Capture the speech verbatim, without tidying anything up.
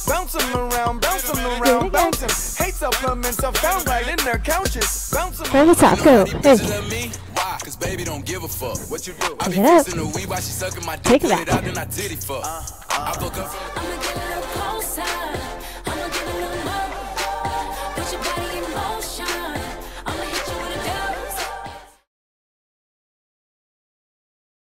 Bounce them around, bounce them around, bounce them. Hate supplements are found right in their couches. Bounce them Hey, what's up? Go. Hey. Cause baby don't give a fuck. What you do? Take it up. Take it back. I fuck up. I'm